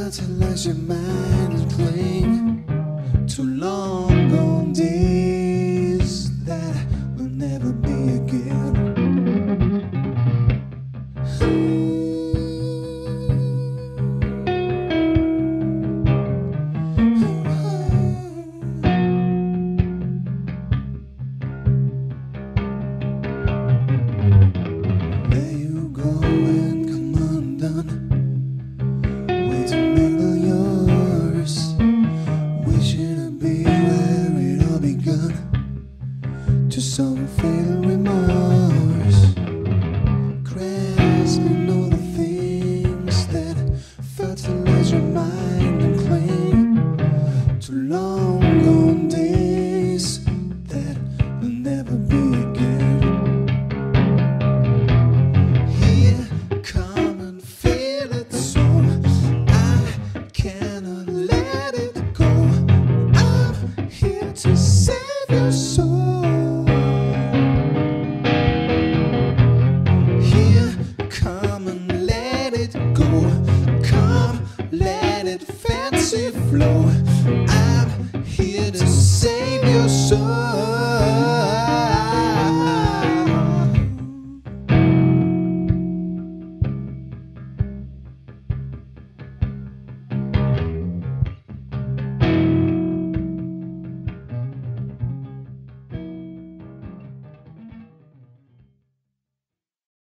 fertilize your mind and cling to long gone days that will never be again. There you go and come undone, way to mingle yours, wishing to be where it all begun, to some fatal remorse, grasping all the things that fertilize your mind and cling to long gone days that will never be again. Here, come and feel it so I cannot let it go. I'm here to save your soul. Here, come and let it go. Come, let it fancy flow. I'm here to save your soul.